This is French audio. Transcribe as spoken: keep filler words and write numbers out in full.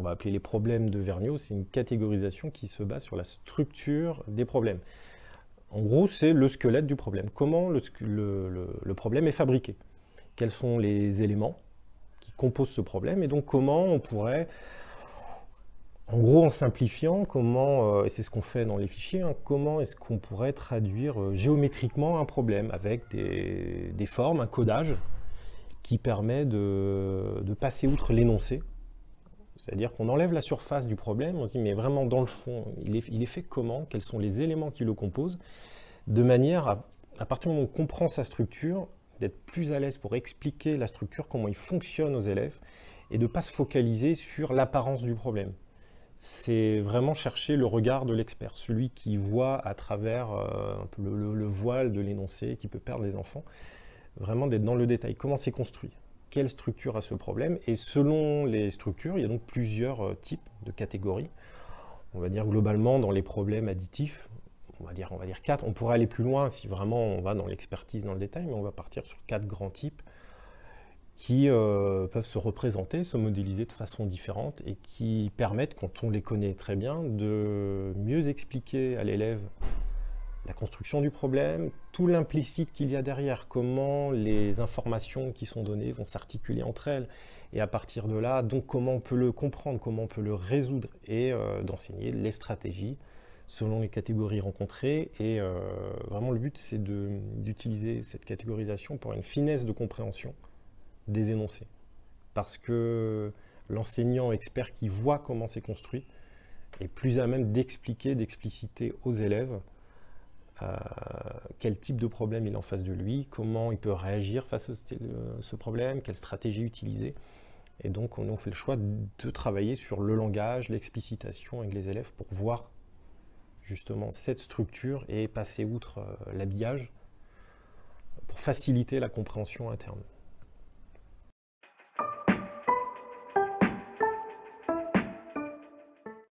va appeler les problèmes de Vergniaud, c'est une catégorisation qui se base sur la structure des problèmes. En gros, c'est le squelette du problème. Comment le, le, le, le problème est fabriqué? Quels sont les éléments qui composent ce problème? Et donc, comment on pourrait, en gros, en simplifiant, comment, euh, et c'est ce qu'on fait dans les fichiers, hein, comment est-ce qu'on pourrait traduire euh, géométriquement un problème avec des, des formes, un codage qui permet de, de passer outre l'énoncé. C'est-à-dire qu'on enlève la surface du problème, on se dit mais vraiment dans le fond, il est, il est fait comment? Quels sont les éléments qui le composent? De manière à, à partir du moment où on comprend sa structure, d'être plus à l'aise pour expliquer la structure, comment il fonctionne aux élèves, et de ne pas se focaliser sur l'apparence du problème. C'est vraiment chercher le regard de l'expert, celui qui voit à travers euh, un peu le, le, le voile de l'énoncé, qui peut perdre les enfants, vraiment d'être dans le détail. Comment c'est construit? Quelle structure a ce problème? Et selon les structures, il y a donc plusieurs types de catégories. On va dire globalement dans les problèmes additifs, on va dire, on va dire quatre. On pourrait aller plus loin si vraiment on va dans l'expertise, dans le détail, mais on va partir sur quatre grands types qui euh, peuvent se représenter, se modéliser de façon différente et qui permettent, quand on les connaît très bien, de mieux expliquer à l'élève la construction du problème, tout l'implicite qu'il y a derrière, comment les informations qui sont données vont s'articuler entre elles, et à partir de là, donc comment on peut le comprendre, comment on peut le résoudre, et euh, d'enseigner les stratégies selon les catégories rencontrées. Et euh, vraiment le but, c'est d'utiliser cette catégorisation pour une finesse de compréhension des énoncés. Parce que l'enseignant expert qui voit comment c'est construit est plus à même d'expliquer, d'expliciter aux élèves Euh, quel type de problème il a en face de lui, comment il peut réagir face à ce, ce problème, quelle stratégie utiliser. Et donc on, on fait le choix de travailler sur le langage, l'explicitation avec les élèves pour voir justement cette structure et passer outre euh, l'habillage pour faciliter la compréhension interne.